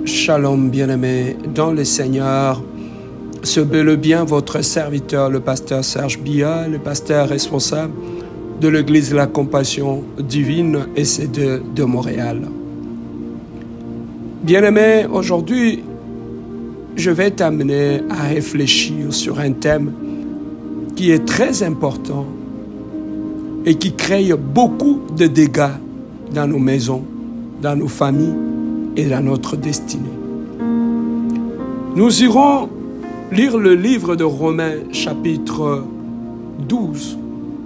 Shalom bien-aimés dans le Seigneur, c'est bel et bien votre serviteur, le pasteur Serge Bia, le pasteur responsable de l'Église de la Compassion Divine EC2 de Montréal. Bien-aimés, aujourd'hui, je vais t'amener à réfléchir sur un thème qui est très important et qui crée beaucoup de dégâts dans nos maisons, dans nos familles et dans notre destinée. Nous irons lire le livre de Romains, chapitre 12,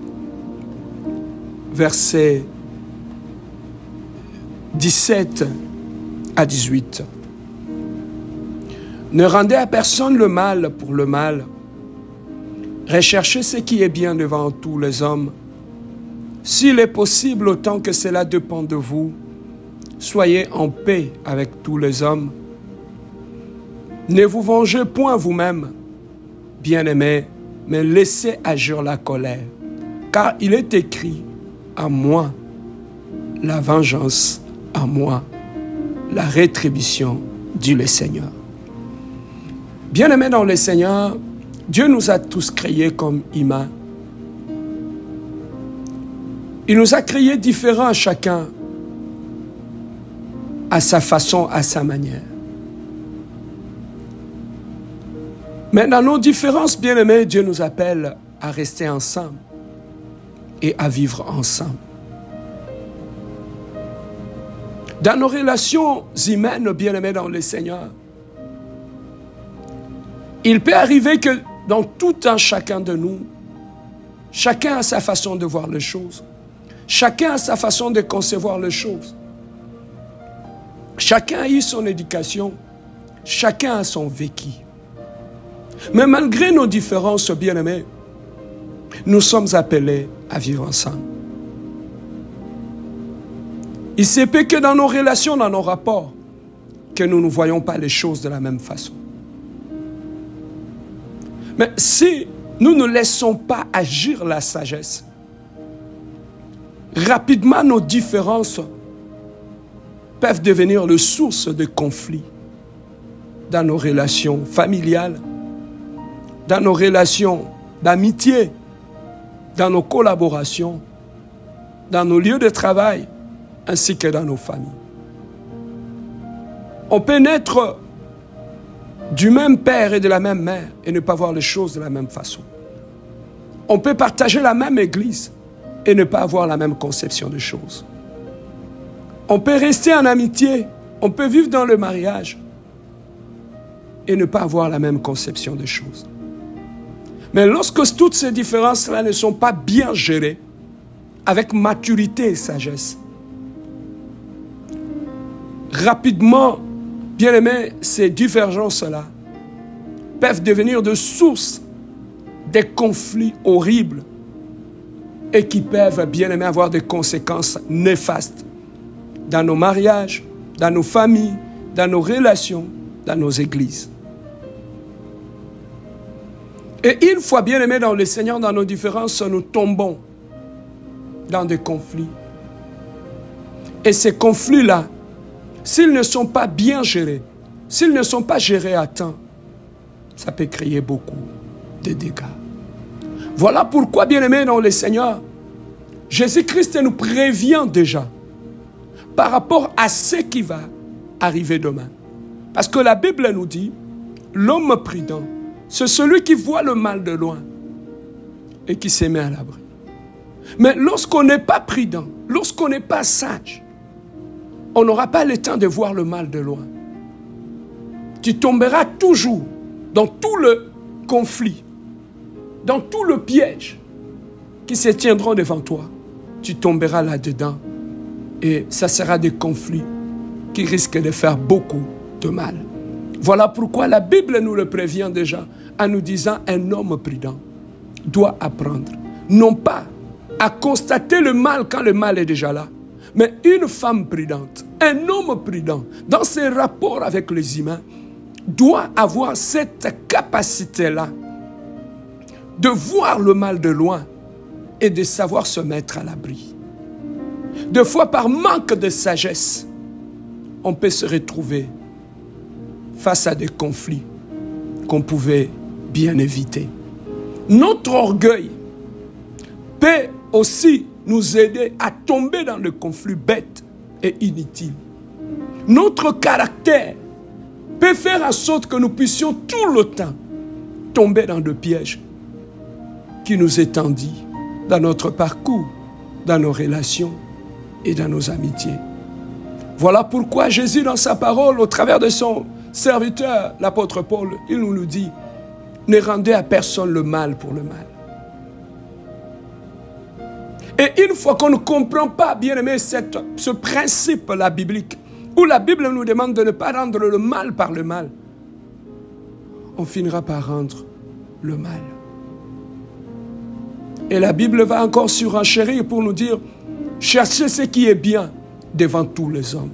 versets 17 à 18. Ne rendez à personne le mal pour le mal. Recherchez ce qui est bien devant tous les hommes. S'il est possible, autant que cela dépend de vous, soyez en paix avec tous les hommes. Ne vous vengez point vous-même, bien-aimés, mais laissez agir la colère. Car il est écrit, à moi, la vengeance, à moi, la rétribution, dit le Seigneur. Bien-aimés dans le Seigneur, Dieu nous a tous créés comme humains. Il nous a créés différents chacun, à sa façon, à sa manière. Mais dans nos différences, bien-aimés, Dieu nous appelle à rester ensemble et à vivre ensemble. Dans nos relations humaines, bien-aimés dans le Seigneur, il peut arriver que dans tout un chacun de nous, chacun a sa façon de voir les choses. Chacun a sa façon de concevoir les choses. Chacun a eu son éducation. Chacun a son vécu. Mais malgré nos différences, bien-aimés, nous sommes appelés à vivre ensemble. Il se peut que dans nos relations, dans nos rapports, que nous ne voyons pas les choses de la même façon. Mais si nous ne laissons pas agir la sagesse, rapidement nos différences peuvent devenir la source de conflits dans nos relations familiales, dans nos relations d'amitié, dans nos collaborations, dans nos lieux de travail, ainsi que dans nos familles. On peut naître du même père et de la même mère et ne pas voir les choses de la même façon. On peut partager la même église et ne pas avoir la même conception des choses. On peut rester en amitié, on peut vivre dans le mariage et ne pas avoir la même conception des choses. Mais lorsque toutes ces différences-là ne sont pas bien gérées, avec maturité et sagesse, rapidement, bien aimé, ces divergences-là peuvent devenir de sources des conflits horribles et qui peuvent, bien aimé, avoir des conséquences néfastes dans nos mariages, dans nos familles, dans nos relations, dans nos églises. Et une fois bien aimés dans le Seigneur, dans nos différences, nous tombons dans des conflits. Et ces conflits-là, s'ils ne sont pas bien gérés, s'ils ne sont pas gérés à temps, ça peut créer beaucoup de dégâts. Voilà pourquoi, bien aimés dans le Seigneur, Jésus-Christ nous prévient déjà par rapport à ce qui va arriver demain. Parce que la Bible nous dit, l'homme prudent, c'est celui qui voit le mal de loin et qui se met à l'abri. Mais lorsqu'on n'est pas prudent, lorsqu'on n'est pas sage, on n'aura pas le temps de voir le mal de loin. Tu tomberas toujours dans tout le conflit, dans tout le piège qui se tiendront devant toi. Tu tomberas là-dedans et ça sera des conflits qui risquent de faire beaucoup de mal. Voilà pourquoi la Bible nous le prévient déjà en nous disant un homme prudent doit apprendre, non pas à constater le mal quand le mal est déjà là, mais une femme prudente, un homme prudent, dans ses rapports avec les humains, doit avoir cette capacité-là de voir le mal de loin et de savoir se mettre à l'abri. Des fois, par manque de sagesse, on peut se retrouver face à des conflits qu'on pouvait bien éviter. Notre orgueil peut aussi nous aider à tomber dans le conflit bête et inutile. Notre caractère peut faire en sorte que nous puissions tout le temps tomber dans le piège qui nous est tendu dans notre parcours, dans nos relations et dans nos amitiés. Voilà pourquoi Jésus, dans sa parole, au travers de son serviteur, l'apôtre Paul, il nous dit, ne rendez à personne le mal pour le mal. Et une fois qu'on ne comprend pas, bien aimé, ce principe-là biblique, où la Bible nous demande de ne pas rendre le mal par le mal, on finira par rendre le mal. Et la Bible va encore surenchérir pour nous dire, cherchez ce qui est bien devant tous les hommes.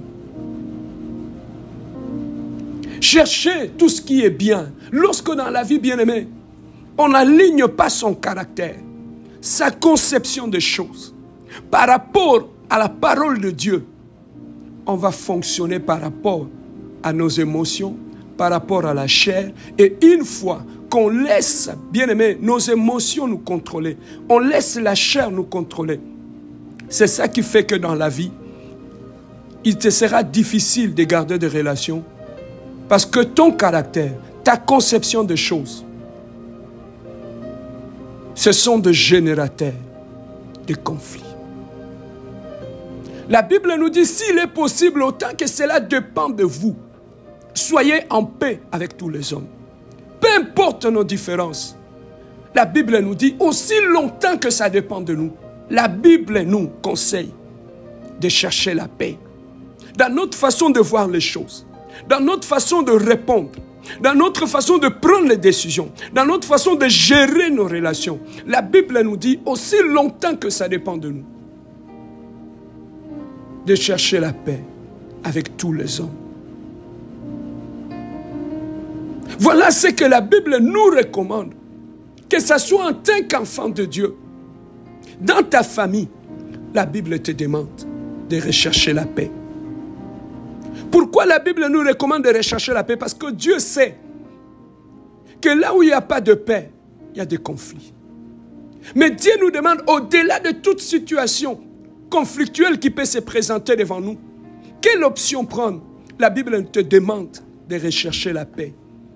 Cherchez tout ce qui est bien. Lorsque dans la vie, bien aimé, on n'aligne pas son caractère, sa conception des choses, par rapport à la parole de Dieu, on va fonctionner par rapport à nos émotions, par rapport à la chair. Et une fois qu'on laisse, bien aimé, nos émotions nous contrôler, on laisse la chair nous contrôler, c'est ça qui fait que dans la vie, il te sera difficile de garder des relations parce que ton caractère, ta conception des choses, ce sont des générateurs de conflits. La Bible nous dit, s'il est possible, autant que cela dépend de vous, soyez en paix avec tous les hommes. Peu importe nos différences. La Bible nous dit, aussi longtemps que ça dépend de nous, la Bible nous conseille de chercher la paix. Dans notre façon de voir les choses, dans notre façon de répondre, dans notre façon de prendre les décisions, dans notre façon de gérer nos relations. La Bible nous dit, aussi longtemps que ça dépend de nous, de chercher la paix avec tous les hommes. Voilà ce que la Bible nous recommande. Que ce soit en tant qu'enfant de Dieu, dans ta famille, la Bible te demande de rechercher la paix. Pourquoi la Bible nous recommande de rechercher la paix? Parce que Dieu sait que là où il n'y a pas de paix, il y a des conflits. Mais Dieu nous demande, au-delà de toute situation conflictuelle qui peut se présenter devant nous, quelle option prendre? La Bible te demande de rechercher la paix.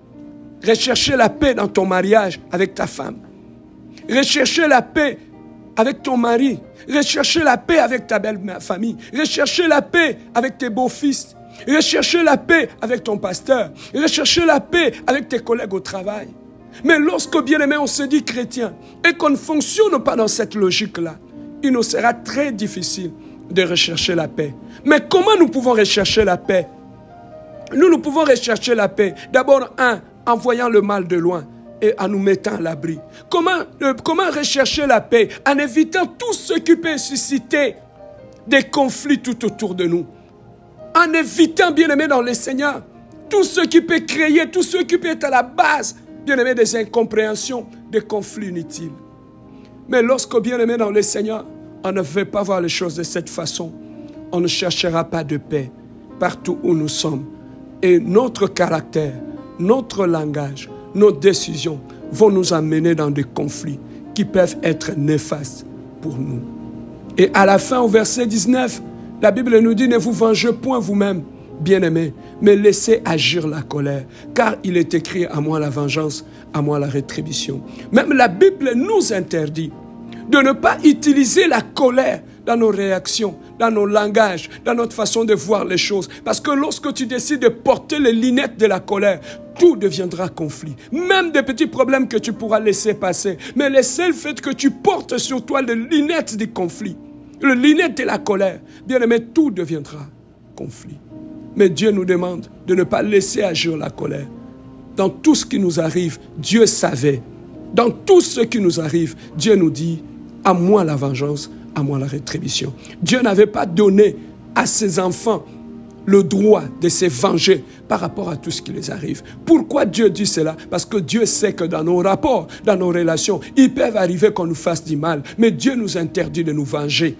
Rechercher la paix dans ton mariage avec ta femme. Rechercher la paix avec ton mari. Rechercher la paix avec ta belle famille. Rechercher la paix avec tes beaux-fils. Rechercher la paix avec ton pasteur. Rechercher la paix avec tes collègues au travail. Mais lorsque, bien aimé, on se dit chrétien et qu'on ne fonctionne pas dans cette logique-là, il nous sera très difficile de rechercher la paix. Mais comment nous pouvons rechercher la paix? Nous pouvons rechercher la paix. D'abord, en voyant le mal de loin et en nous mettant à l'abri. Comment rechercher la paix? En évitant tout ce qui peut susciter des conflits tout autour de nous. En évitant, bien aimé dans le Seigneur, tout ce qui peut créer, tout ce qui peut être à la base, bien aimé, des incompréhensions, des conflits inutiles. Mais lorsque, bien aimé dans le Seigneur, on ne veut pas voir les choses de cette façon, on ne cherchera pas de paix partout où nous sommes. Et notre caractère, notre langage, nos décisions vont nous amener dans des conflits qui peuvent être néfastes pour nous. Et à la fin, au verset 19, la Bible nous dit, ne vous vengez point vous-même, bien-aimés, mais laissez agir la colère, car il est écrit, à moi la vengeance, à moi la rétribution. Même la Bible nous interdit de ne pas utiliser la colère dans nos réactions, dans nos langages, dans notre façon de voir les choses. Parce que lorsque tu décides de porter les lunettes de la colère, tout deviendra conflit. Même des petits problèmes que tu pourras laisser passer. Mais le seul fait que tu portes sur toi les lunettes du conflit, les lunettes de la colère, bien aimé, tout deviendra conflit. Mais Dieu nous demande de ne pas laisser agir la colère. Dans tout ce qui nous arrive, Dieu savait. Dans tout ce qui nous arrive, Dieu nous dit, à moi la vengeance, à moi la rétribution. Dieu n'avait pas donné à ses enfants le droit de se venger par rapport à tout ce qui les arrive. Pourquoi Dieu dit cela? Parce que Dieu sait que dans nos rapports, dans nos relations, il peut arriver qu'on nous fasse du mal. Mais Dieu nous interdit de nous venger.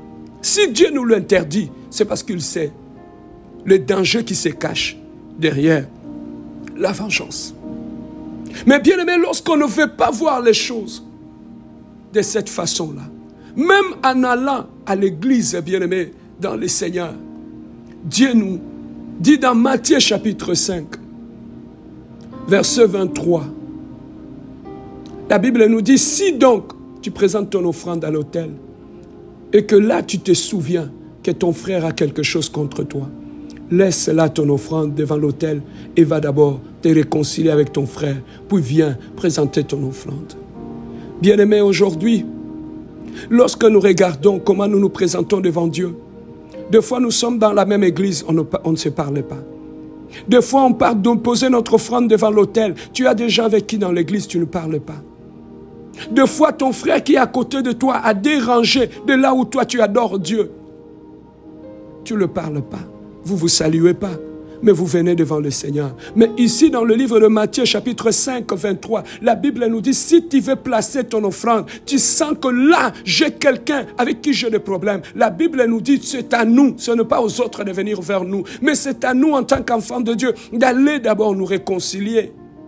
Si Dieu nous l'interdit, c'est parce qu'il sait le danger qui se cache derrière la vengeance. Mais bien aimé, lorsqu'on ne veut pas voir les choses de cette façon-là, même en allant à l'église, bien aimé, dans le Seigneur, Dieu nous dit dans Matthieu chapitre 5, verset 23, la Bible nous dit, si donc tu présentes ton offrande à l'autel et que là tu te souviens que ton frère a quelque chose contre toi, laisse là ton offrande devant l'autel et va d'abord te réconcilier avec ton frère, puis viens présenter ton offrande. Bien-aimés, aujourd'hui, lorsque nous regardons comment nous nous présentons devant Dieu, des fois nous sommes dans la même église, on ne se parle pas. Des fois on part de poser notre offrande devant l'autel, tu as des gens avec qui dans l'église tu ne parles pas. Des fois ton frère qui est à côté de toi a dérangé de là où toi tu adores Dieu. Tu ne le parles pas. Vous ne vous saluez pas, mais vous venez devant le Seigneur. Mais ici, dans le livre de Matthieu, chapitre 5, 23, la Bible nous dit, si tu veux placer ton offrande, tu sens que là, j'ai quelqu'un avec qui j'ai des problèmes. La Bible nous dit, c'est à nous, ce n'est pas aux autres de venir vers nous, mais c'est à nous, en tant qu'enfants de Dieu, d'aller d'abord nous réconcilier.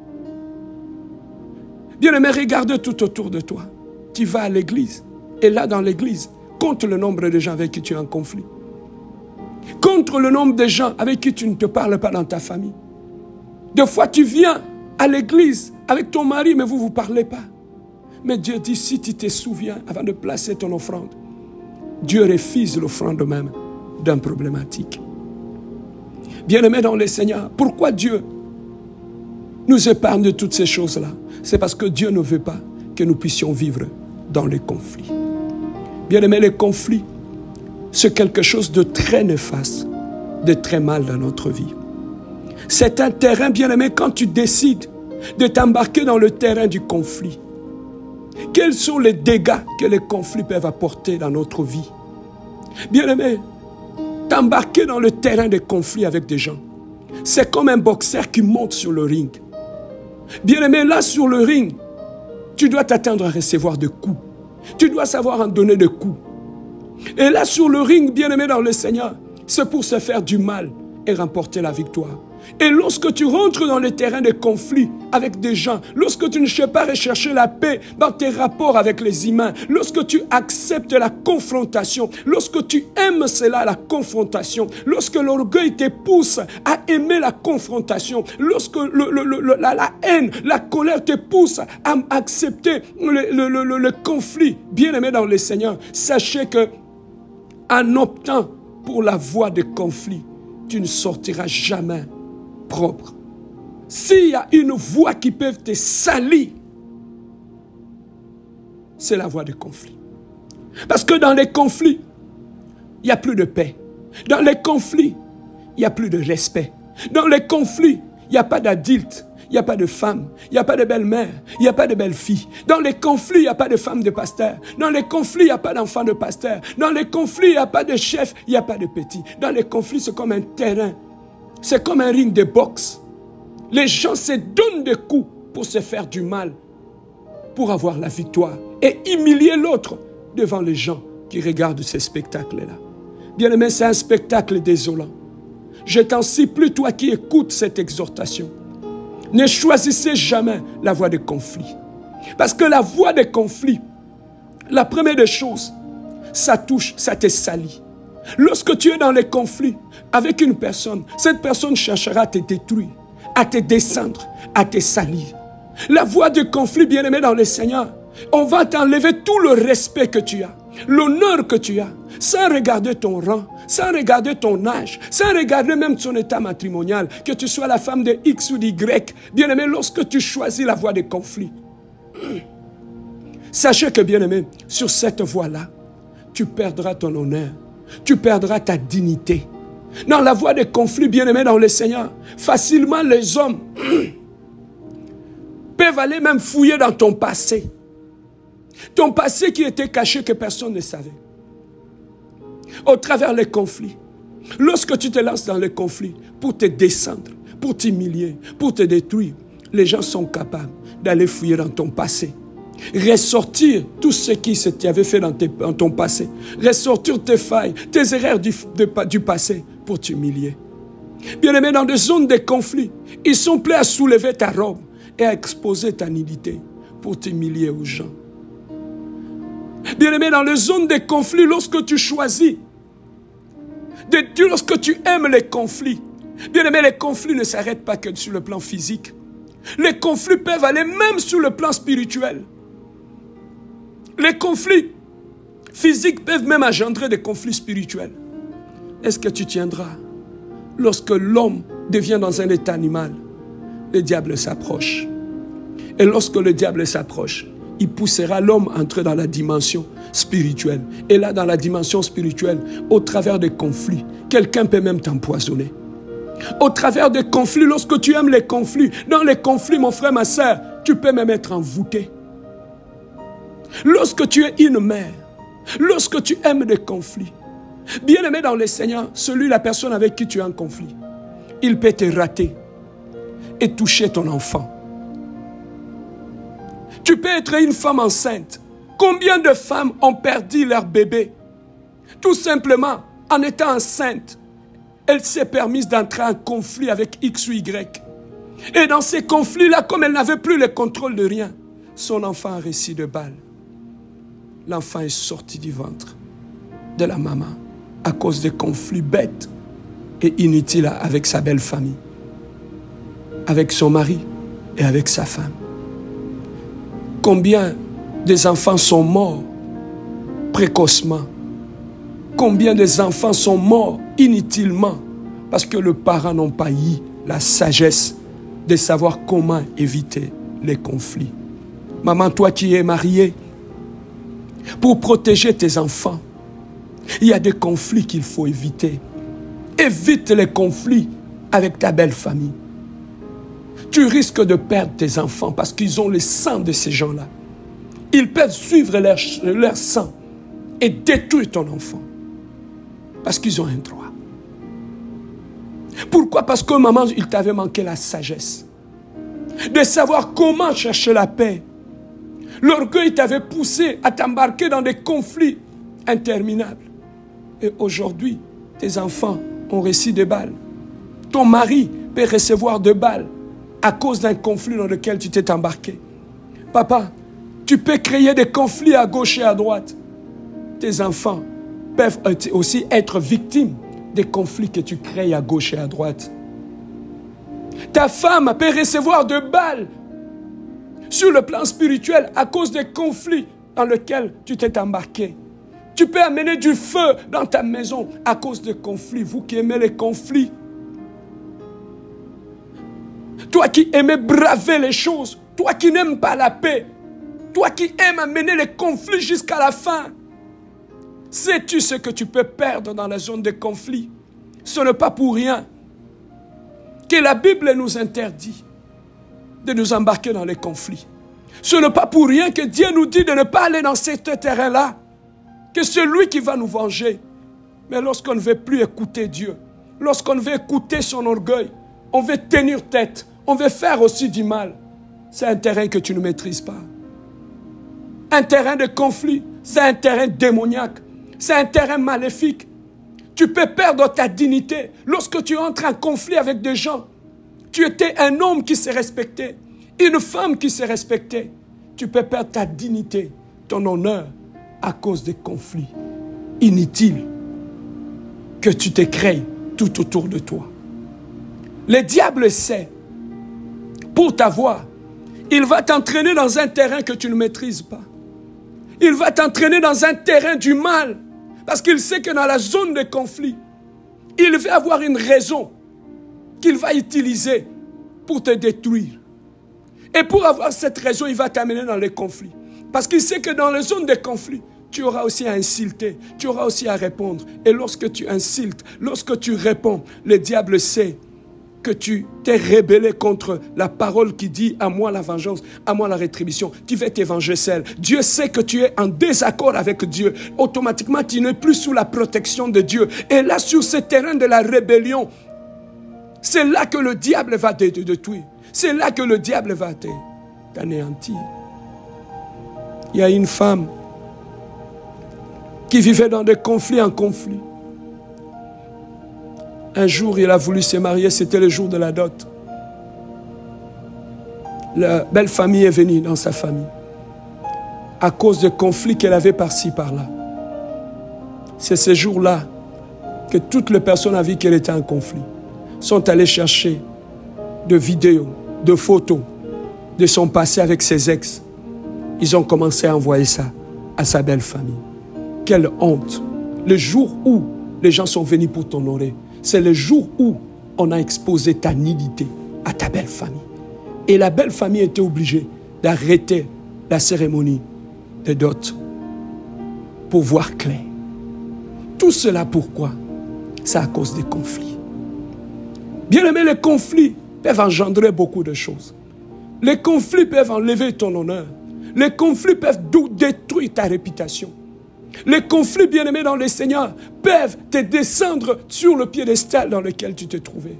Bien-aimé, regarde tout autour de toi. Tu vas à l'église, et là, dans l'église, compte le nombre de gens avec qui tu es en conflit. Contre le nombre de gens avec qui tu ne te parles pas dans ta famille. Des fois, tu viens à l'église avec ton mari, mais vous ne vous parlez pas. Mais Dieu dit, si tu te souviens, avant de placer ton offrande, Dieu refuse l'offrande même d'un problématique. Bien-aimés dans le Seigneur, pourquoi Dieu nous épargne de toutes ces choses-là? C'est parce que Dieu ne veut pas que nous puissions vivre dans les conflits. Bien-aimés, les conflits, c'est quelque chose de très néfaste, de très mal dans notre vie. C'est un terrain, bien-aimé, quand tu décides de t'embarquer dans le terrain du conflit. Quels sont les dégâts que les conflits peuvent apporter dans notre vie? Bien-aimé, t'embarquer dans le terrain des conflits avec des gens, c'est comme un boxeur qui monte sur le ring. Bien-aimé, là sur le ring, tu dois t'attendre à recevoir des coups. Tu dois savoir en donner des coups. Et là, sur le ring, bien-aimé dans le Seigneur, c'est pour se faire du mal et remporter la victoire. Et lorsque tu rentres dans le terrain de conflit avec des gens, lorsque tu ne sais pas rechercher la paix dans tes rapports avec les humains, lorsque tu acceptes la confrontation, lorsque tu aimes cela, la confrontation, lorsque l'orgueil te pousse à aimer la confrontation, lorsque la haine, la colère te pousse à accepter le conflit, bien-aimé dans le Seigneur, sachez que en optant pour la voie de conflit, tu ne sortiras jamais propre. S'il y a une voie qui peut te salir, c'est la voie de conflit. Parce que dans les conflits, il n'y a plus de paix. Dans les conflits, il n'y a plus de respect. Dans les conflits, il n'y a pas d'adulte. Il n'y a pas de femme, il n'y a pas de belle-mère, il n'y a pas de belle-fille. Dans les conflits, il n'y a pas de femme de pasteur. Dans les conflits, il n'y a pas d'enfant de pasteur. Dans les conflits, il n'y a pas de chef, il n'y a pas de petit. Dans les conflits, c'est comme un terrain. C'est comme un ring de boxe. Les gens se donnent des coups pour se faire du mal, pour avoir la victoire et humilier l'autre devant les gens qui regardent ces spectacles-là. Bien-aimé, c'est un spectacle désolant. Je t'en supplie, toi qui écoutes cette exhortation, ne choisissez jamais la voie de conflit. Parce que la voie de conflit, la première des choses, ça touche, ça te salit. Lorsque tu es dans les conflits avec une personne, cette personne cherchera à te détruire, à te descendre, à te salir. La voie de conflit, bien-aimé dans le Seigneur, on va t'enlever tout le respect que tu as, l'honneur que tu as, sans regarder ton rang, sans regarder ton âge, sans regarder même ton état matrimonial, que tu sois la femme de X ou d'Y. Bien-aimé, lorsque tu choisis la voie des conflits, sachez que, bien-aimé, sur cette voie-là, tu perdras ton honneur, tu perdras ta dignité. Dans la voie des conflits, bien-aimé dans le Seigneur, facilement les hommes peuvent aller même fouiller dans ton passé. Ton passé qui était caché que personne ne savait. Au travers des conflits. Lorsque tu te lances dans les conflits pour te descendre, pour t'humilier, pour te détruire, les gens sont capables d'aller fouiller dans ton passé. Ressortir tout ce qui t'avait fait dans ton passé. Ressortir tes failles, tes erreurs du passé pour t'humilier. Bien-aimé, dans des zones de conflit, ils sont prêts à soulever ta robe et à exposer ta nudité pour t'humilier aux gens. Bien-aimé, dans les zones de conflit, lorsque tu choisis de Dieu, lorsque tu aimes les conflits, bien-aimé, les conflits ne s'arrêtent pas que sur le plan physique. Les conflits peuvent aller même sur le plan spirituel. Les conflits physiques peuvent même engendrer des conflits spirituels. Est-ce que tu tiendras? Lorsque l'homme devient dans un état animal, le diable s'approche. Et lorsque le diable s'approche, il poussera l'homme à entrer dans la dimension spirituelle. Et là, dans la dimension spirituelle, au travers des conflits, quelqu'un peut même t'empoisonner. Au travers des conflits, lorsque tu aimes les conflits, dans les conflits, mon frère, ma soeur, tu peux même être envoûté. Lorsque tu es une mère, lorsque tu aimes des conflits, bien-aimé dans le Seigneur, la personne avec qui tu as un conflit, il peut te rater et toucher ton enfant. Tu peux être une femme enceinte. Combien de femmes ont perdu leur bébé? Tout simplement, en étant enceinte, elle s'est permise d'entrer en conflit avec X ou Y. Et dans ces conflits-là, comme elle n'avait plus le contrôle de rien, son enfant a reçu de balles. L'enfant est sorti du ventre de la maman à cause de conflits bêtes et inutiles avec sa belle famille, avec son mari et avec sa femme. Combien des enfants sont morts précocement? Combien des enfants sont morts inutilement parce que les parents n'ont pas eu la sagesse de savoir comment éviter les conflits. Maman, toi qui es mariée, pour protéger tes enfants, il y a des conflits qu'il faut éviter. Évite les conflits avec ta belle famille. Tu risques de perdre tes enfants parce qu'ils ont le sang de ces gens-là. Ils peuvent suivre leur sang et détruire ton enfant. Parce qu'ils ont un droit. Pourquoi? Parce que maman, il t'avait manqué la sagesse. De savoir comment chercher la paix. L'orgueil t'avait poussé à t'embarquer dans des conflits interminables. Et aujourd'hui, tes enfants ont reçu des balles. Ton mari peut recevoir des balles à cause d'un conflit dans lequel tu t'es embarqué. Papa, tu peux créer des conflits à gauche et à droite. Tes enfants peuvent aussi être victimes des conflits que tu crées à gauche et à droite. Ta femme peut recevoir des balles sur le plan spirituel à cause des conflits dans lesquels tu t'es embarqué. Tu peux amener du feu dans ta maison à cause des conflits. Vous qui aimez les conflits. Toi qui aimais braver les choses. Toi qui n'aimes pas la paix. Toi qui aimes amener les conflits jusqu'à la fin. Sais-tu ce que tu peux perdre dans la zone de conflit? Ce n'est pas pour rien que la Bible nous interdit de nous embarquer dans les conflits. Ce n'est pas pour rien que Dieu nous dit de ne pas aller dans ce terrain-là. Que c'est lui qui va nous venger. Mais lorsqu'on ne veut plus écouter Dieu, lorsqu'on veut écouter son orgueil, on veut tenir tête, on veut faire aussi du mal, c'est un terrain que tu ne maîtrises pas. Un terrain de conflit, c'est un terrain démoniaque, c'est un terrain maléfique. Tu peux perdre ta dignité lorsque tu entres en conflit avec des gens. Tu étais un homme qui se respectait, une femme qui se respectait. Tu peux perdre ta dignité, ton honneur, à cause des conflits inutiles que tu te crées tout autour de toi. Le diable sait, pour t'avoir, il va t'entraîner dans un terrain que tu ne maîtrises pas. Il va t'entraîner dans un terrain du mal, parce qu'il sait que dans la zone de conflit, il va avoir une raison qu'il va utiliser pour te détruire. Et pour avoir cette raison, il va t'amener dans les conflits. Parce qu'il sait que dans les zones de conflit, tu auras aussi à insulter, tu auras aussi à répondre. Et lorsque tu insultes, lorsque tu réponds, le diable sait que tu t'es rebellé contre la parole qui dit « à moi la vengeance, à moi la rétribution ». Tu vas te venger seul. Dieu sait que tu es en désaccord avec Dieu. Automatiquement, tu n'es plus sous la protection de Dieu. Et là, sur ce terrain de la rébellion, c'est là que le diable va te détruire. C'est là que le diable va t'anéantir. Il y a une femme qui vivait dans des conflits en conflit. Un jour, il a voulu se marier, c'était le jour de la dot. La belle famille est venue dans sa famille. À cause de conflits qu'elle avait par-ci, par-là. C'est ce jour-là que toutes les personnes avaient vu qu'elle était en conflit. Sont allées chercher de vidéos, de photos de son passé avec ses ex. Ils ont commencé à envoyer ça à sa belle famille. Quelle honte! Le jour où les gens sont venus pour t'honorer, c'est le jour où on a exposé ta nudité à ta belle famille. Et la belle famille était obligée d'arrêter la cérémonie de dot pour voir clair. Tout cela pourquoi? C'est à cause des conflits. Bien aimé, les conflits peuvent engendrer beaucoup de choses. Les conflits peuvent enlever ton honneur. Les conflits peuvent détruire ta réputation. Les conflits, bien aimés dans le Seigneur, peuvent te descendre sur le piédestal dans lequel tu te trouvais.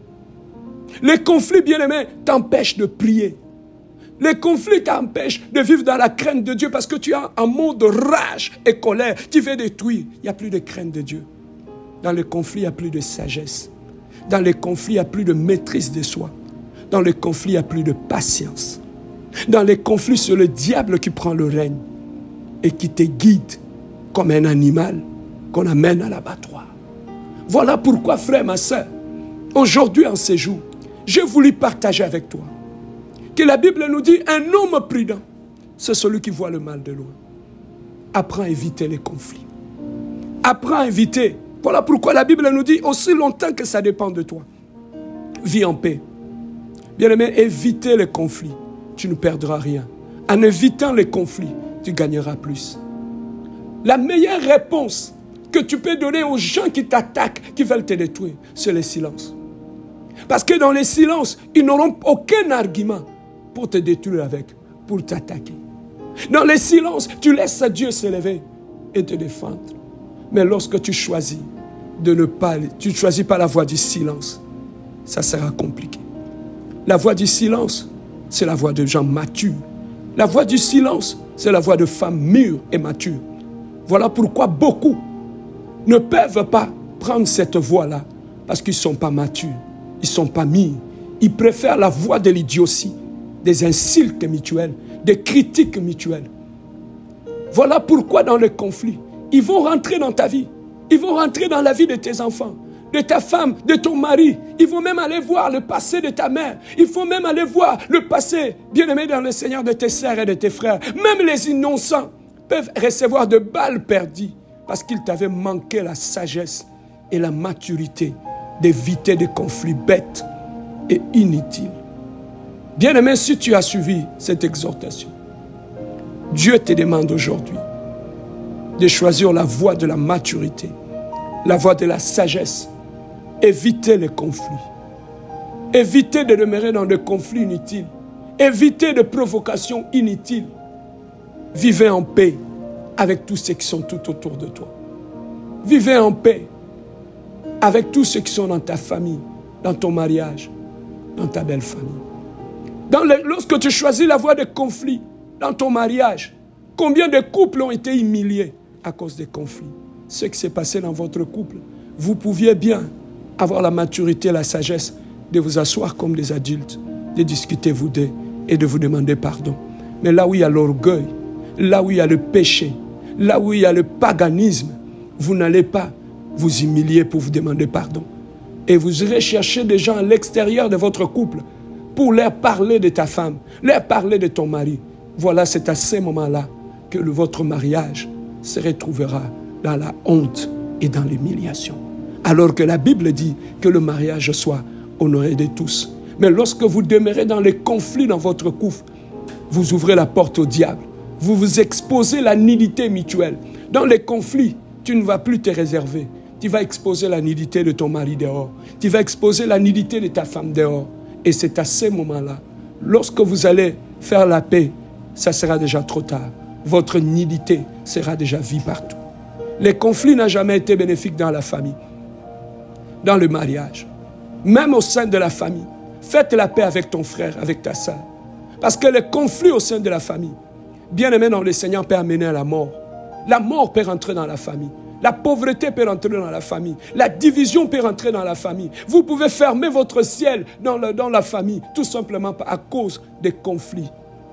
Les conflits, bien aimés, t'empêchent de prier. Les conflits t'empêchent de vivre dans la crainte de Dieu parce que tu as un mot de rage et colère. Tu veux détruire. Il n'y a plus de crainte de Dieu. Dans les conflits, il n'y a plus de sagesse. Dans les conflits, il n'y a plus de maîtrise de soi. Dans les conflits, il n'y a plus de patience. Dans les conflits, c'est le diable qui prend le règne et qui te guide comme un animal qu'on amène à l'abattoir. Voilà pourquoi, frère, ma soeur, aujourd'hui en ces jours, j'ai voulu partager avec toi que la Bible nous dit un homme prudent, c'est celui qui voit le mal de loin. Apprends à éviter les conflits. Apprends à éviter. Voilà pourquoi la Bible nous dit aussi longtemps que ça dépend de toi. Vis en paix. Bien-aimé, éviter les conflits. Tu ne perdras rien. En évitant les conflits, tu gagneras plus. La meilleure réponse que tu peux donner aux gens qui t'attaquent, qui veulent te détruire, c'est le silence. Parce que dans le silence, ils n'auront aucun argument pour te détruire avec, pour t'attaquer. Dans le silence, tu laisses Dieu s'élever et te défendre. Mais lorsque tu choisis de ne pas, tu ne choisis pas la voie du silence, ça sera compliqué. La voie du silence, c'est la voie de gens matures. La voie du silence, c'est la voie de femmes mûres et matures. Voilà pourquoi beaucoup ne peuvent pas prendre cette voie-là, parce qu'ils ne sont pas matures, ils ne sont pas mûrs. Ils préfèrent la voie de l'idiotie, des insultes mutuelles, des critiques mutuelles. Voilà pourquoi dans le conflit, ils vont rentrer dans ta vie. Ils vont rentrer dans la vie de tes enfants, de ta femme, de ton mari. Ils vont même aller voir le passé de ta mère. Il faut même aller voir le passé, bien-aimé dans le Seigneur, de tes sœurs et de tes frères. Même les innocents peuvent recevoir de balles perdues parce qu'ils t'avaient manqué la sagesse et la maturité d'éviter des conflits bêtes et inutiles. Bien-aimé, si tu as suivi cette exhortation, Dieu te demande aujourd'hui de choisir la voie de la maturité, la voie de la sagesse. Évitez les conflits. Évitez de demeurer dans des conflits inutiles. Évitez des provocations inutiles. Vivez en paix avec tous ceux qui sont tout autour de toi. Vivez en paix avec tous ceux qui sont dans ta famille, dans ton mariage, dans ta belle famille. Lorsque tu choisis la voie des conflits dans ton mariage, combien de couples ont été humiliés à cause des conflits? Ce qui s'est passé dans votre couple, vous pouviez bien avoir la maturité, la sagesse de vous asseoir comme des adultes, de discuter vous deux et de vous demander pardon. Mais là où il y a l'orgueil, là où il y a le péché, là où il y a le paganisme, vous n'allez pas vous humilier pour vous demander pardon. Et vous irez chercher des gens à l'extérieur de votre couple pour leur parler de ta femme, leur parler de ton mari. Voilà, c'est à ces moments-là que votre mariage se retrouvera dans la honte et dans l'humiliation. Alors que la Bible dit que le mariage soit honoré de tous. Mais lorsque vous demeurez dans les conflits dans votre couple, vous ouvrez la porte au diable. Vous vous exposez la nudité mutuelle. Dans les conflits, tu ne vas plus te réserver. Tu vas exposer la nudité de ton mari dehors. Tu vas exposer la nudité de ta femme dehors. Et c'est à ces moments-là, lorsque vous allez faire la paix, ça sera déjà trop tard. Votre nudité sera déjà vue partout. Les conflits n'ont jamais été bénéfiques dans la famille, dans le mariage, même au sein de la famille. Faites la paix avec ton frère, avec ta soeur. Parce que les conflits au sein de la famille, bien aimé dans le Seigneur, peut amener à la mort. La mort peut rentrer dans la famille. La pauvreté peut rentrer dans la famille. La division peut rentrer dans la famille. Vous pouvez fermer votre ciel dans la famille, tout simplement à cause des conflits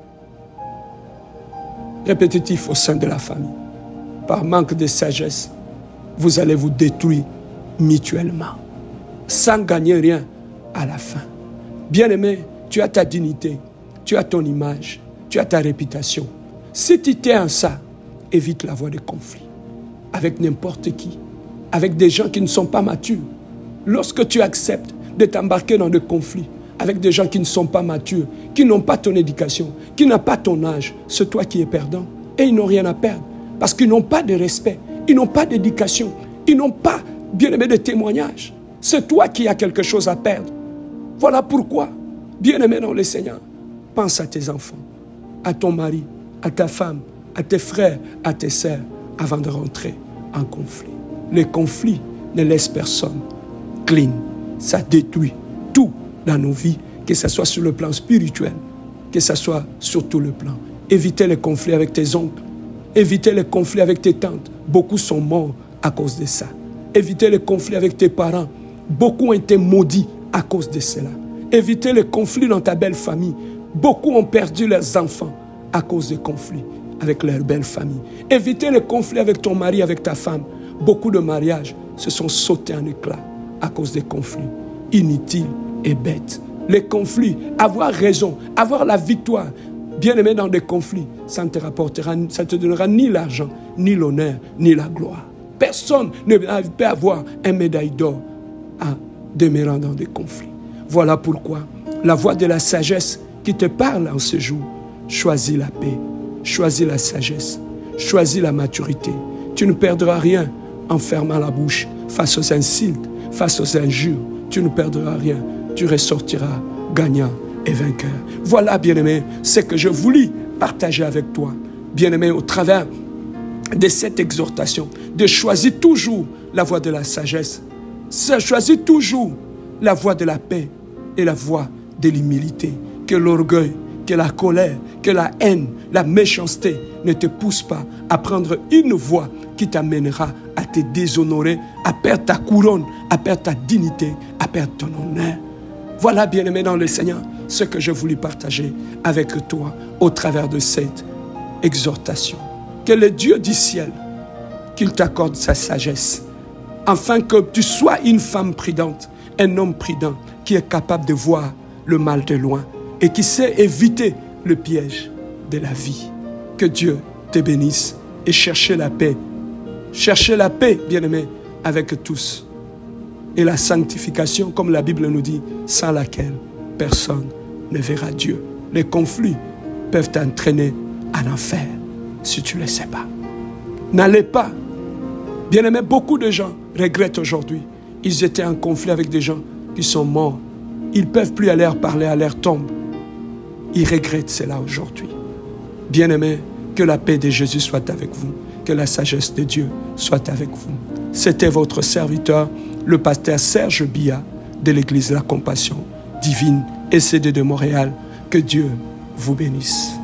répétitifs au sein de la famille. Par manque de sagesse, vous allez vous détruire mutuellement, sans gagner rien à la fin. Bien-aimé, tu as ta dignité, tu as ton image, tu as ta réputation. Si tu tiens à ça, évite la voie de conflit avec n'importe qui, avec des gens qui ne sont pas matures. Lorsque tu acceptes de t'embarquer dans des conflits avec des gens qui ne sont pas matures, qui n'ont pas ton éducation, qui n'ont pas ton âge, c'est toi qui es perdant. Et ils n'ont rien à perdre parce qu'ils n'ont pas de respect, ils n'ont pas d'éducation, ils n'ont pas, bien-aimé, de témoignage. C'est toi qui as quelque chose à perdre. Voilà pourquoi, bien-aimé dans le Seigneur, pense à tes enfants, à ton mari, à ta femme, à tes frères, à tes sœurs, avant de rentrer en conflit. Les conflits ne laissent personne clean. Ça détruit tout dans nos vies, que ce soit sur le plan spirituel, que ce soit sur tout le plan. Évitez les conflits avec tes oncles, évitez les conflits avec tes tantes. Beaucoup sont morts à cause de ça. Évitez les conflits avec tes parents. Beaucoup ont été maudits à cause de cela. Évitez les conflits dans ta belle famille. Beaucoup ont perdu leurs enfants à cause des conflits avec leur belle famille. Évitez les conflits avec ton mari, avec ta femme. Beaucoup de mariages se sont sautés en éclats à cause des conflits inutiles et bêtes. Les conflits, avoir raison, avoir la victoire, bien aimé dans des conflits, ça ne te rapportera, ça ne te donnera ni l'argent, ni l'honneur, ni la gloire. Personne ne peut avoir un médaille d'or en demeurant dans des conflits. Voilà pourquoi la voix de la sagesse qui te parle en ce jour, choisis la paix, choisis la sagesse, choisis la maturité. Tu ne perdras rien en fermant la bouche face aux insultes, face aux injures. Tu ne perdras rien, tu ressortiras gagnant et vainqueur. Voilà, bien-aimé, ce que je voulais partager avec toi. Bien-aimé, au travers de cette exhortation, de choisir toujours la voie de la sagesse, choisis toujours la voie de la paix et la voie de l'humilité. Que l'orgueil, que la colère, que la haine, la méchanceté ne te poussent pas à prendre une voie qui t'amènera à te déshonorer, à perdre ta couronne, à perdre ta dignité, à perdre ton honneur. Voilà, bien-aimé dans le Seigneur, ce que je voulais partager avec toi au travers de cette exhortation. Que le Dieu du ciel, qu'il t'accorde sa sagesse, afin que tu sois une femme prudente, un homme prudent qui est capable de voir le mal de loin et qui sait éviter le piège de la vie. Que Dieu te bénisse et cherchez la paix. Cherchez la paix, bien-aimés, avec tous. Et la sanctification, comme la Bible nous dit, sans laquelle personne ne verra Dieu. Les conflits peuvent t'entraîner en enfer, si tu ne le sais pas. N'allez pas. Bien-aimés, beaucoup de gens regrettent aujourd'hui. Ils étaient en conflit avec des gens qui sont morts. Ils ne peuvent plus aller parler à leur tombe. Ils regrettent cela aujourd'hui. Bien-aimés, que la paix de Jésus soit avec vous. Que la sagesse de Dieu soit avec vous. C'était votre serviteur, le pasteur Serge Biya, de l'église La Compassion Divine, ECD de Montréal. Que Dieu vous bénisse.